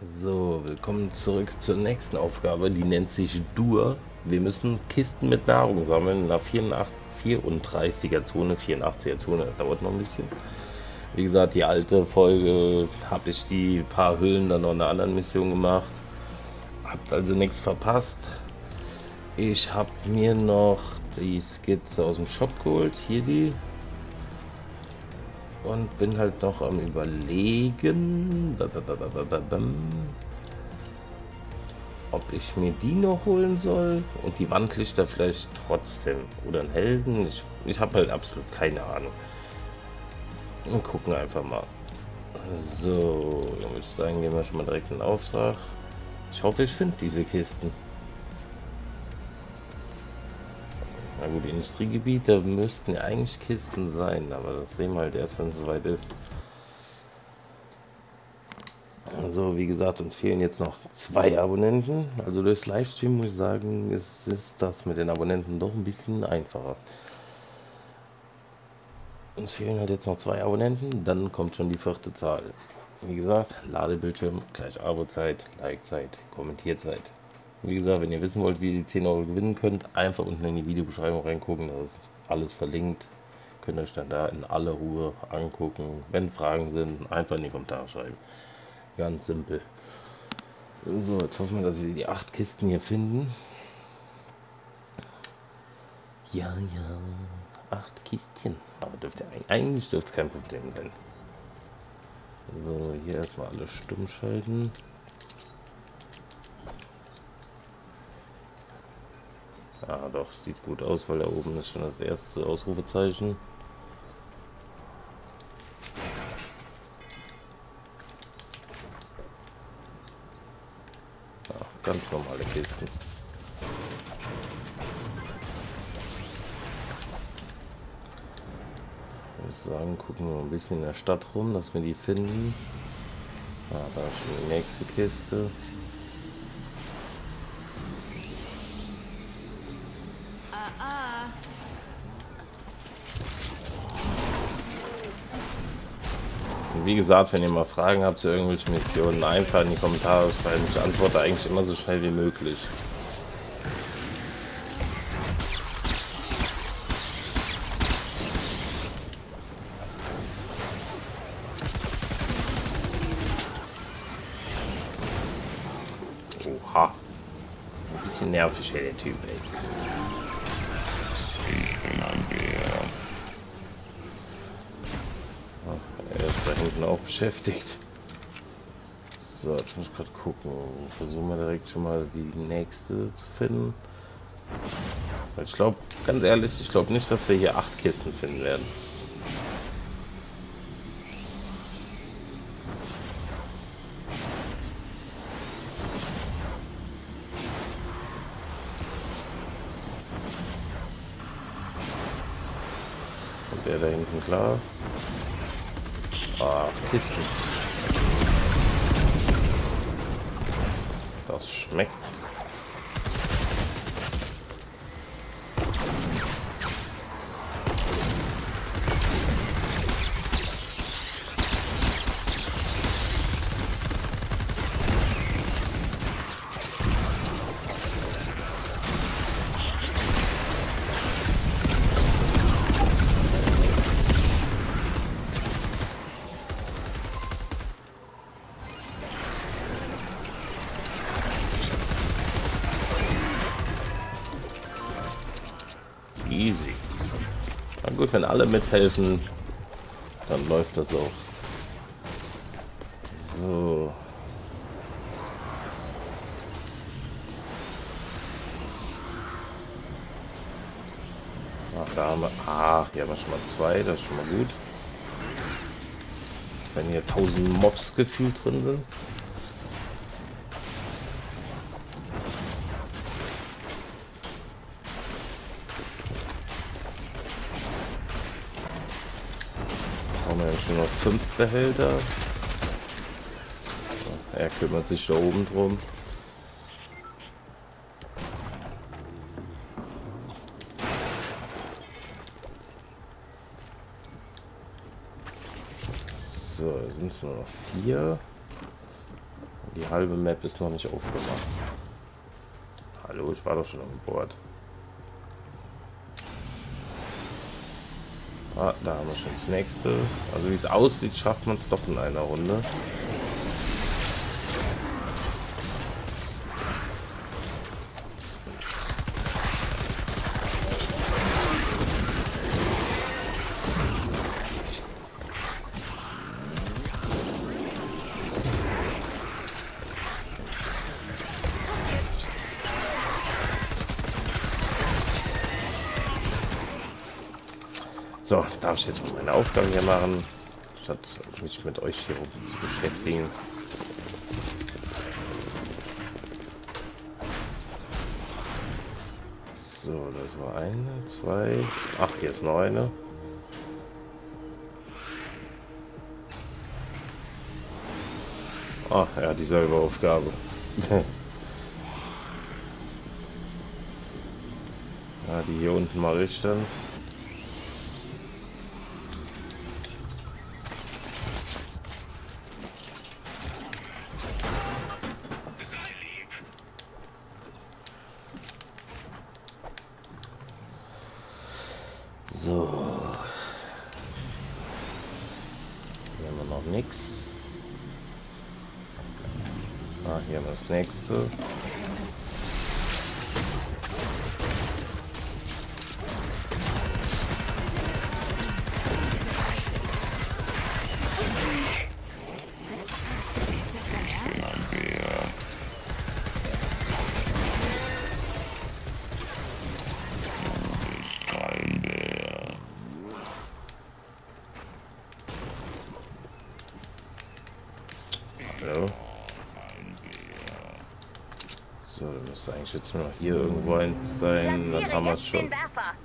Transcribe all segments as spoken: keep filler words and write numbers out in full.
So, willkommen zurück zur nächsten Aufgabe, die nennt sich Dur. Wir müssen Kisten mit Nahrung sammeln in der vierunddreißiger Zone, vierundachtziger Zone, das dauert noch ein bisschen. Wie gesagt, die alte Folge habe ich die paar Höhlen dann noch in einer anderen Mission gemacht. Habt also nichts verpasst. Ich habe mir noch die Skizze aus dem Shop geholt, hier die. Und bin halt noch am Überlegen, ob ich mir die noch holen soll und die Wandlichter vielleicht trotzdem oder einen Helden. Ich, ich habe halt absolut keine Ahnung. Und gucken einfach mal. So, dann würde ich sagen, gehen wir schon mal direkt in den Auftrag. Ich hoffe, ich finde diese Kisten. Na gut, Industriegebiete müssten ja eigentlich Kisten sein, aber das sehen wir halt erst, wenn es soweit ist. Also wie gesagt, uns fehlen jetzt noch zwei Abonnenten. Also durchs Livestream muss ich sagen, ist, ist das mit den Abonnenten doch ein bisschen einfacher. Uns fehlen halt jetzt noch zwei Abonnenten, dann kommt schon die vierte Zahl. Wie gesagt, Ladebildschirm gleich Abozeit, Likezeit, Kommentierzeit. Wie gesagt, wenn ihr wissen wollt, wie ihr die zehn Euro gewinnen könnt, einfach unten in die Videobeschreibung reingucken, da ist alles verlinkt. Könnt ihr euch dann da in aller Ruhe angucken. Wenn Fragen sind, einfach in die Kommentare schreiben. Ganz simpel. So, jetzt hoffen wir, dass wir die acht Kisten hier finden. Ja, ja, acht Kisten. Aber dürfte eigentlich dürfte es kein Problem sein. So, hier erstmal alles stumm schalten. Ah, doch, sieht gut aus, weil da oben ist schon das erste Ausrufezeichen. Ja, ganz normale Kisten. Ich muss sagen, gucken wir mal ein bisschen in der Stadt rum, dass wir die finden. Ah, da ist schon die nächste Kiste. Wie gesagt, wenn ihr mal Fragen habt zu irgendwelchen Missionen, einfach in die Kommentare schreiben. Ich antworte eigentlich immer so schnell wie möglich. Oha. Ein bisschen nervig, ey, der Typ, ey. Er ist da hinten auch beschäftigt. So, jetzt muss ich gerade gucken. Versuchen wir direkt schon mal die nächste zu finden. Weil ich glaube, ganz ehrlich, ich glaube nicht, dass wir hier acht Kisten finden werden. Und der da hinten klar. Ah, Kisten. Das schmeckt. Easy. Na gut, wenn alle mithelfen, dann läuft das auch. So. Ach, da haben wir. Ah, hier haben wir schon mal zwei, das ist schon mal gut. Wenn hier tausend Mobs gefühlt drin sind. Schon noch fünf Behälter. Er kümmert sich da oben drum. So, sind es nur noch vier. Die halbe Map ist noch nicht aufgemacht. Hallo, ich war doch schon an Bord. Ah, da haben wir schon das nächste. Also wie es aussieht, schafft man es doch in einer Runde. So, darf ich jetzt mal meine Aufgaben hier machen, statt mich mit euch hier zu beschäftigen. So, das war eine, zwei. Ach, hier ist noch eine. Ach, ja, dieselbe Aufgabe. Ja, die hier unten mache ich dann. So. Hier haben wir noch nichts. Ah, hier haben wir das nächste. Hallo. So, da müsste eigentlich jetzt nur noch hier irgendwo eins sein, dann haben wir es schon. Da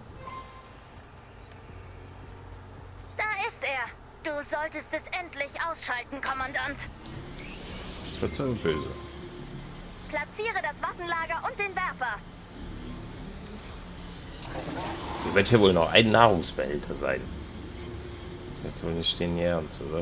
ist er. Du solltest es endlich ausschalten, Kommandant. Das wird so böse. Platziere das Waffenlager und den Werfer. So wird hier wohl noch ein Nahrungsbehälter sein. Das jetzt wohl nicht den Ernst, oder?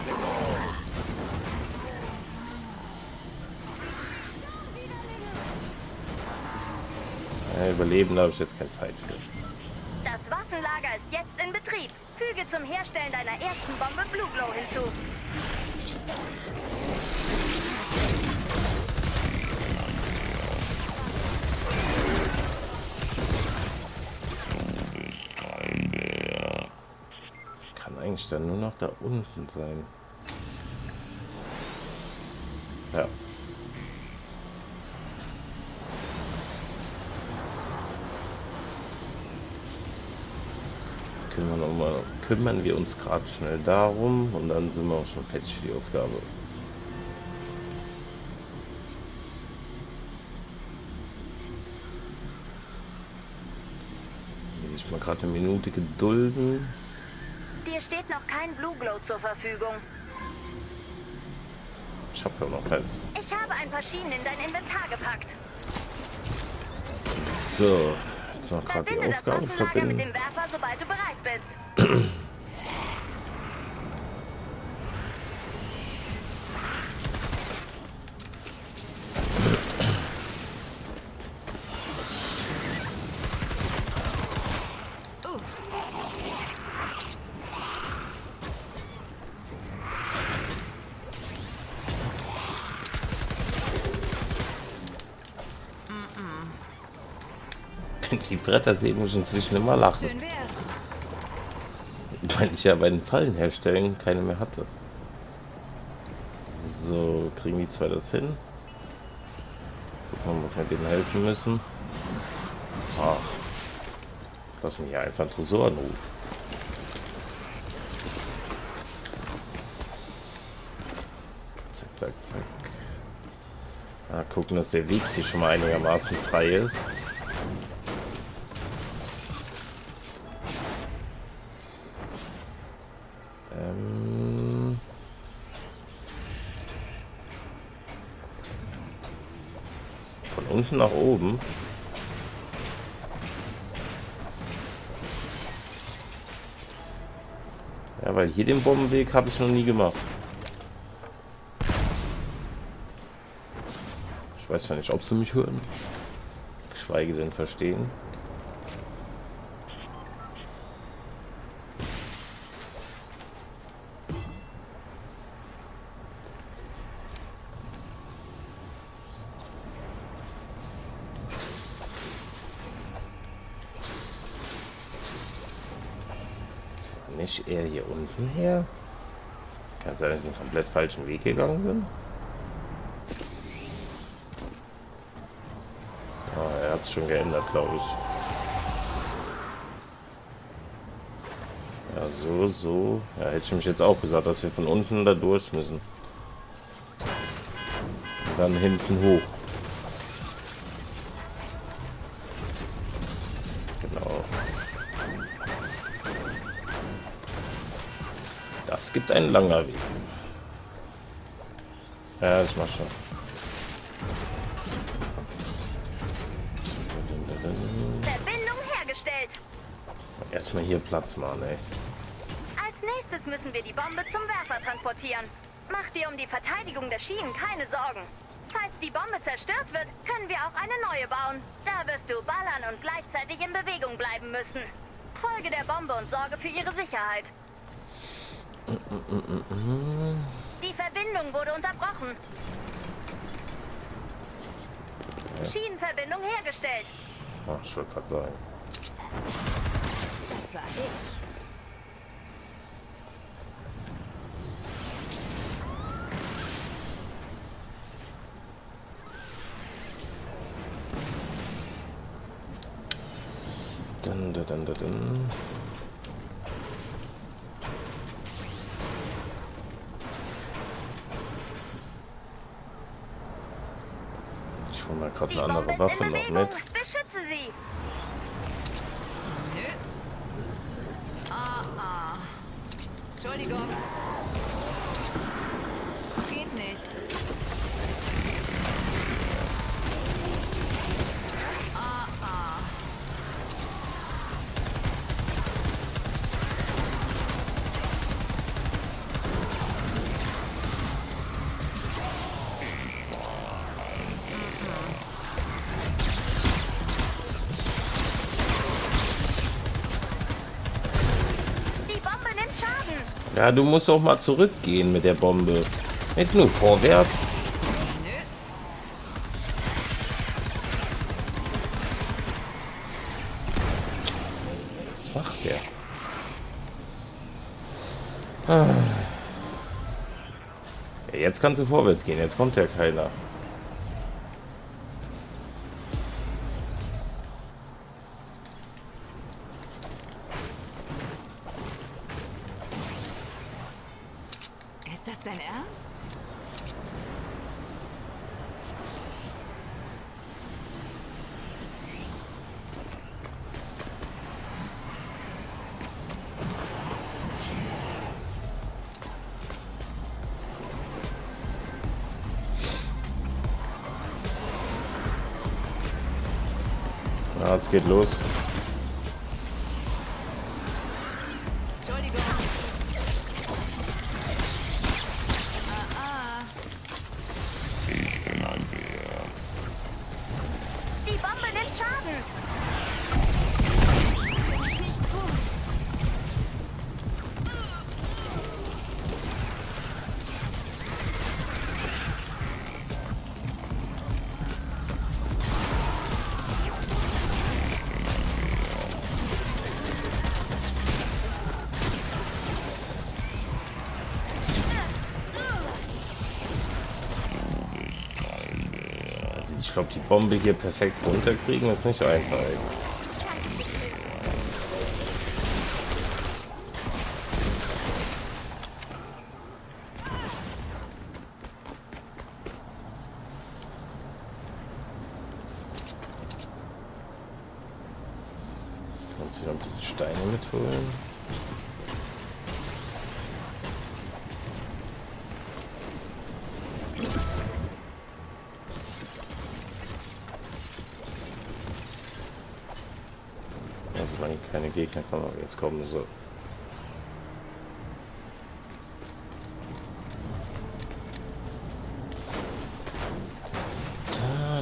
Ja, Überleben, da habe ich jetzt keine Zeit für. Das Waffenlager ist jetzt in Betrieb. Füge zum Herstellen deiner ersten Bombe Blue Glow hinzu. Kann eigentlich dann nur noch da unten sein. Ja. Kümmern wir, mal, kümmern wir uns gerade schnell darum und dann sind wir auch schon fertig für die Aufgabe. Muss ich mal gerade eine Minute gedulden. Dir steht noch kein Blue Glow zur Verfügung. Ich habe ja noch keins. Ich habe ein paar Schienen in dein Inventar gepackt. So, jetzt noch gerade die Verbinde Aufgabe das Waffenlager verbinden. mit dem Werfer, sobald du bereit bist. Wenn ich die Bretter sehe, muss ich inzwischen immer lachen. Schön wär's. Weil ich ja bei den Fallen herstellen keine mehr hatte. So, kriegen die zwei das hin? Gucken wir mal, ob wir denen helfen müssen. Ah. Lass mich hier einfach einen Tresor anrufen. Zack, zack, zack. Ah, gucken, dass der Weg hier schon mal einigermaßen frei ist. Ähm Von unten nach oben. Ja, weil hier den Bombenweg habe ich noch nie gemacht. Ich weiß zwar nicht, ob sie mich hören, geschweige denn verstehen. Nicht eher hier unten her? Kann es sein, dass sie einen komplett falschen Weg gegangen sind? Ah, er hat es schon geändert, glaube ich. Ja, so, so. Ja, hätte ich mich jetzt auch gesagt, dass wir von unten da durch müssen. Und dann hinten hoch. Genau. Das gibt ein langer Weg. Ja, ich mach schon. Verbindung hergestellt. Erstmal hier Platz machen, ey. Als nächstes müssen wir die Bombe zum Werfer transportieren. Mach dir um die Verteidigung der Schienen keine Sorgen. Falls die Bombe zerstört wird, können wir auch eine neue bauen. Da wirst du ballern und gleichzeitig in Bewegung bleiben müssen. Folge der Bombe und sorge für ihre Sicherheit. Die Verbindung wurde unterbrochen. Ja. Schienenverbindung hergestellt. Ach, ich wollte gerade sagen. Das war ich. Dun, dun, dun, dun, dun. Ich hole mal gerade eine andere Waffe noch mit. Beschütze sie. Nö. Ah, ah. Entschuldigung. Geht nicht. Ah, ah. Die Bombe nimmt Schaden. Ja, du musst auch mal zurückgehen mit der Bombe. Nicht nur vorwärts. Nö. Was macht der? Ah. Ja, jetzt kannst du vorwärts gehen, jetzt kommt ja keiner. Ist das dein Ernst? Ah, es geht los. Entschuldigung. Ah, ah. Die Bombe nimmt Schaden. Nicht gut. Also ich glaube, die Bombe hier perfekt runterkriegen ist nicht einfach. Ey. Kannst du noch ein bisschen Steine mitholen? Ja, solange keine Gegner kommen, aber jetzt kommen so.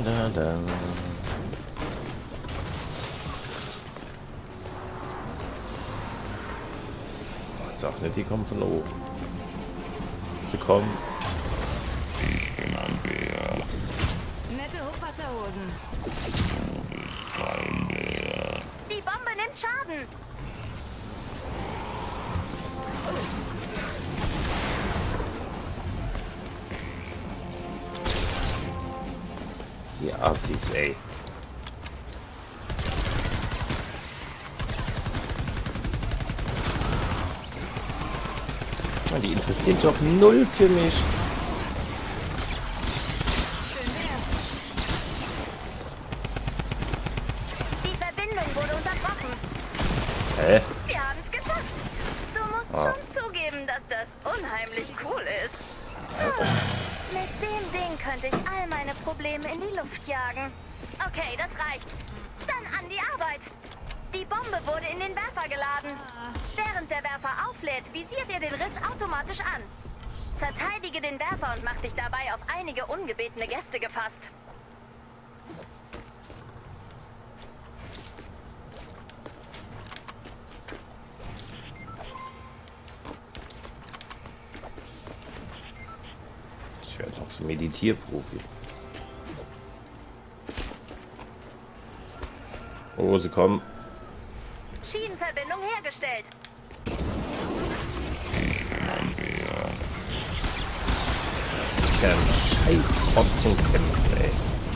da, da. Jetzt auch nicht, die kommen von oben. Sie kommen. Ich bin ein Bär. Nette Hochwasserhosen. Du bist kein Bär. Die Bombe nimmt Schaden. Die Assis, ey. Man, die interessieren sich auch null für mich. Schön wär's. Die Verbindung wurde unterbrochen. Hä? Wir haben es geschafft. Du musst Ah. schon zugeben, dass das unheimlich cool ist. Hm. Mit dem Ding könnte ich all meine Probleme in die Luft jagen. Okay, das reicht. Dann an die Arbeit. Die Bombe wurde in den Werfer geladen. Während der Werfer auflädt, visiert er den Riss automatisch an. Verteidige den Werfer und mach dich dabei auf einige ungebetene Gäste gefasst. Ich werde noch zum Meditierprofi. Oh, sie kommen. Schienenverbindung hergestellt. Das ist ja ein scheiß Fotzenkämpfer, ey.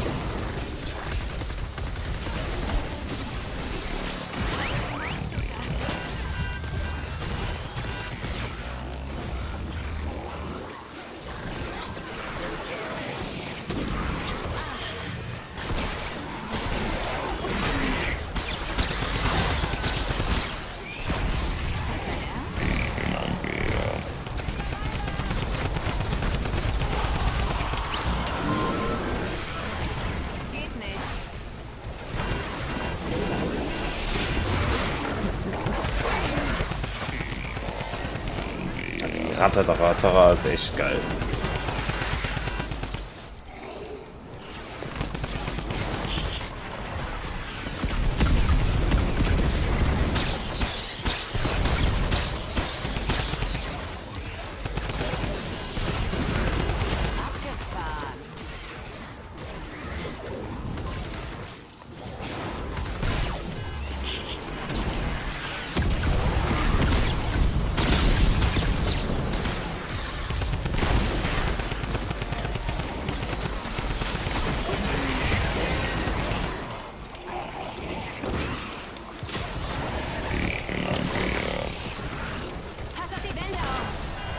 Geht nicht. Das Ratataratara ist echt geil. Abgefahren. Pass auf die Wände auf.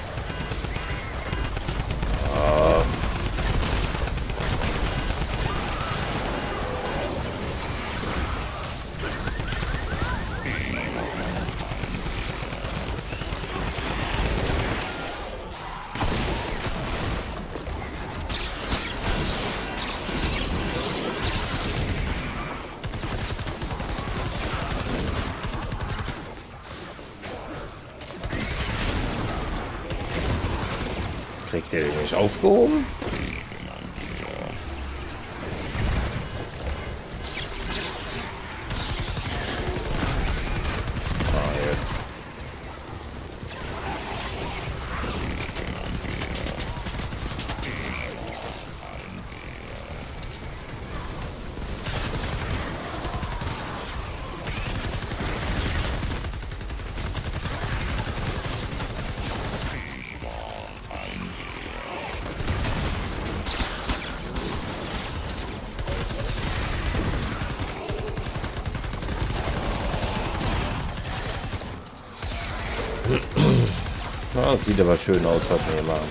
Kriegt ihr den nicht aufgehoben? Ah, jetzt. Na, das sieht aber schön aus, was wir hier machen.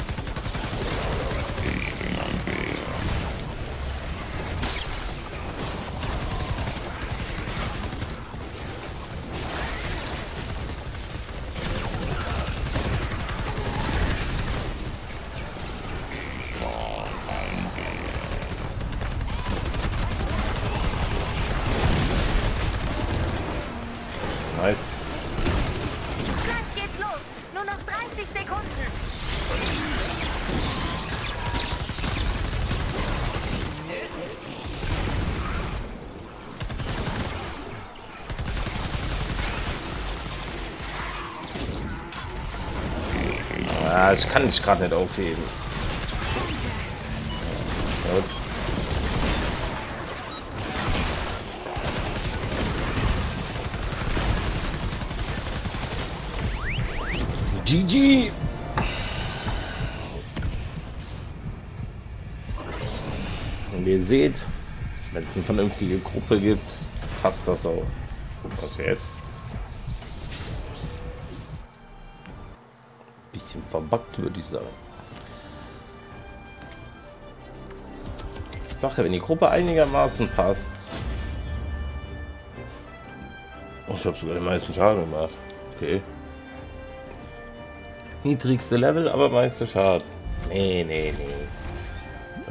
Nice. Gleich geht's los. Nur noch dreißig Sekunden. Ah, ich kann dich gerade nicht aufheben. Gut. G G! Und ihr seht, wenn es eine vernünftige Gruppe gibt, passt das auch. Was jetzt? Bisschen verbuggt, würde ich sagen. Sache, wenn die Gruppe einigermaßen passt. Oh, ich habe sogar den meisten Schaden gemacht. Okay. Niedrigste Level, aber meiste Schaden. Nee, nee, nee.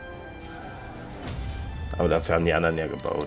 Aber dafür haben die anderen ja gebaut.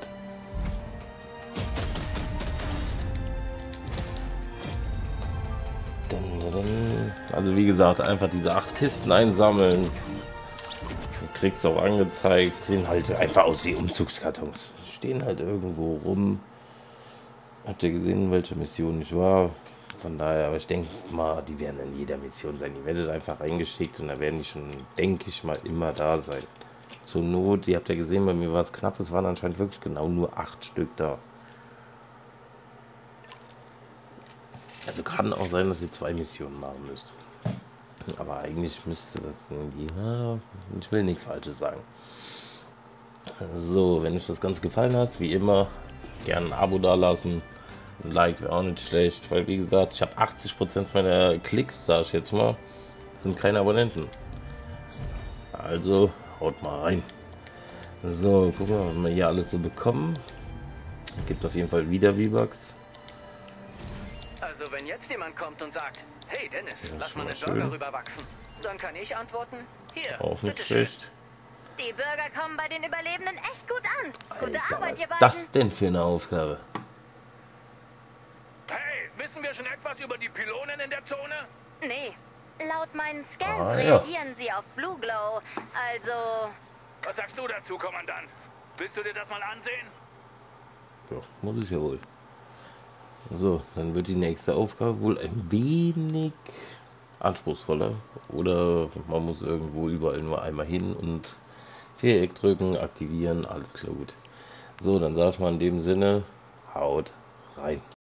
Also wie gesagt, einfach diese acht Kisten einsammeln. Kriegt es auch angezeigt. Sehen halt einfach aus wie Umzugskartons. Stehen halt irgendwo rum. Habt ihr gesehen, welche Mission ich war? Von daher, aber ich denke mal, die werden in jeder Mission sein. Die werdet einfach reingeschickt und da werden die schon, denke ich mal, immer da sein. Zur Not, ihr habt ja gesehen, bei mir war es knapp. Es waren anscheinend wirklich genau nur acht Stück da. Also kann auch sein, dass ihr zwei Missionen machen müsst. Aber eigentlich müsste das irgendwie... Ja, ich will nichts Falsches sagen. So, wenn euch das Ganze gefallen hat, wie immer, gerne ein Abo da lassen. Ein Like wäre auch nicht schlecht, weil wie gesagt, ich habe achtzig Prozent meiner Klicks, sage ich jetzt mal, sind keine Abonnenten. Also, haut mal rein. So, gucken wir, was wir hier alles so bekommen. Gibt auf jeden Fall wieder V-Bucks. Also wenn jetzt jemand kommt und sagt, hey Dennis, Ja, lass schon mal mal den schön. Burger rüberwachsen, dann kann ich antworten, hier, Auch nicht bitteschön. schlecht. Die Bürger kommen bei den Überlebenden echt gut an. Gute Alter, Arbeit, was ihr ist beiden. das denn für eine Aufgabe? Hey, wissen wir schon etwas über die Pylonen in der Zone? Nee. Laut meinen Scans Ah, ja. reagieren sie auf Blue Glow. Also... Was sagst du dazu, Kommandant? Willst du dir das mal ansehen? Ja, muss ich ja wohl. So, dann wird die nächste Aufgabe wohl ein wenig anspruchsvoller. Oder man muss irgendwo überall nur einmal hin und Viereck drücken, aktivieren, alles klar gut. So, dann sag ich mal in dem Sinne, haut rein.